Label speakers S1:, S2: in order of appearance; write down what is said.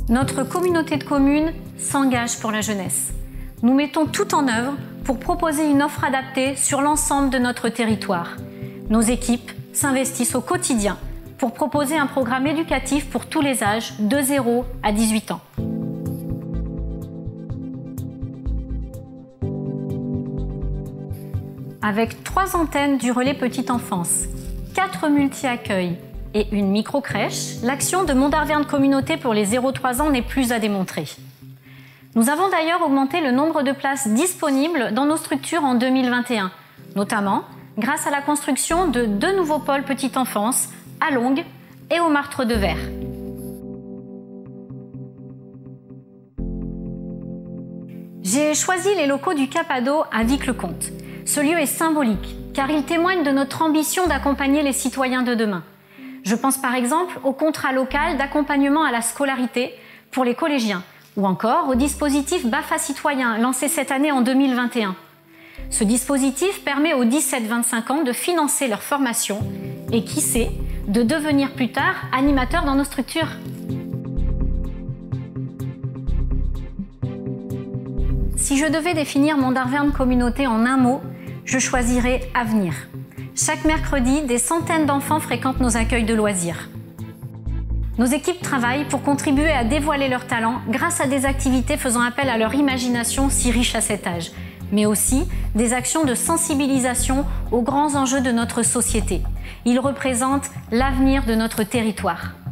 S1: Notre communauté de communes s'engage pour la jeunesse. Nous mettons tout en œuvre pour proposer une offre adaptée sur l'ensemble de notre territoire. Nos équipes s'investissent au quotidien pour proposer un programme éducatif pour tous les âges, de 0 à 18 ans. Avec 3 antennes du relais petite enfance, 4 multi-accueils et une micro-crèche, l'action de Mondarverne Communauté pour les 0-3 ans n'est plus à démontrer. Nous avons d'ailleurs augmenté le nombre de places disponibles dans nos structures en 2021, notamment grâce à la construction de 2 nouveaux pôles petite enfance à Longues et au Martre de Verre. J'ai choisi les locaux du Cap Ado à Vic-le-Comte. Ce lieu est symbolique car il témoigne de notre ambition d'accompagner les citoyens de demain. Je pense par exemple au contrat local d'accompagnement à la scolarité pour les collégiens ou encore au dispositif BAFA Citoyen lancé cette année en 2021. Ce dispositif permet aux 17-25 ans de financer leur formation et qui sait, de devenir plus tard animateurs dans nos structures. Si je devais définir Mondarverne Communauté en un mot, je choisirais avenir. Chaque mercredi, des centaines d'enfants fréquentent nos accueils de loisirs. Nos équipes travaillent pour contribuer à dévoiler leurs talents grâce à des activités faisant appel à leur imagination si riche à cet âge, mais aussi des actions de sensibilisation aux grands enjeux de notre société. Ils représentent l'avenir de notre territoire.